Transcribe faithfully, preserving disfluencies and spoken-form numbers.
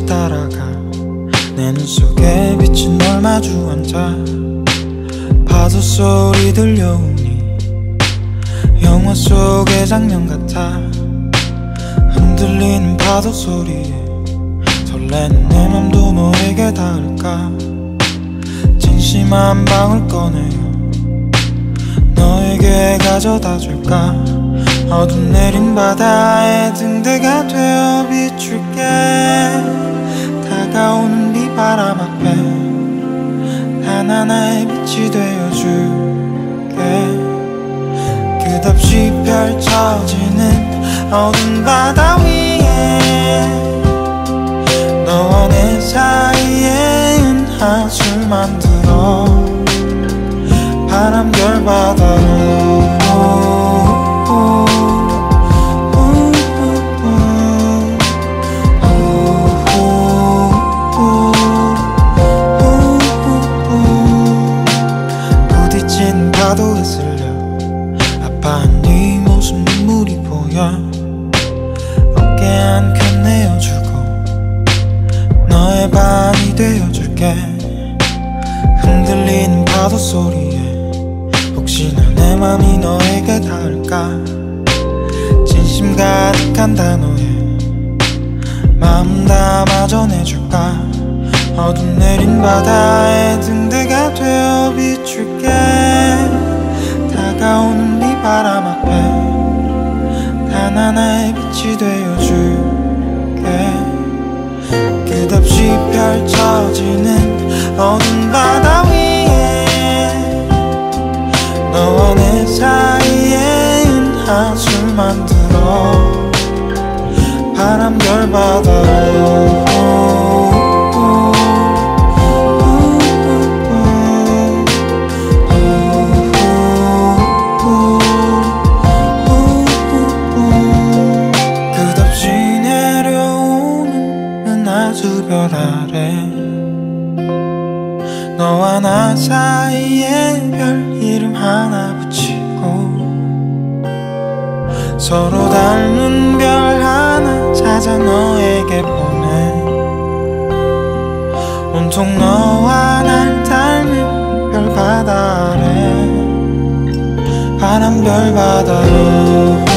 따라가 내 눈 속에 비친 널 마주 앉아 파도 소리 들려오니 영화 속의 장면 같아. 흔들리는 파도 소리에 설레는 내 맘도 너에게 닿을까. 진심 한 방울 꺼내어 너에게 가져다 줄까. 어둠 내린 바다에 등대가 되어 비출게. 다가오는 비바람 앞에 단 하나의 빛이 되어줄게. 끝없이 펼쳐지는 어두운 바다 위에 너와 내 사이에 은하수를 만들어 바람결 바다로 부딪힌 파도에 쓸려 아파한 네 모습 눈물이 보여. 어깨 한 켠 내어주고 너의 밤이 되어줄게. 흔들리는 파도 소리에 혹시나 내 맘이 너에게 닿을까. 진심 가득한 단어에 마음 담아 전해줄까. 어둠 내린 바다에 등대가 되어 비출게. 다가오는 비바람 앞에 단 하나의 빛이 되어줄게. 끝없이 펼쳐지는 어두운 바다 위에 너와 내 사이에 은하수를 만들어 바람결 바다로 별 아래 너와 나 사이에 별 이름 하나 붙이고 서로 닮은 별 하나 찾아 너에게 보내. 온통 너와 날 닮은 별 바다 아래 바람별 바다로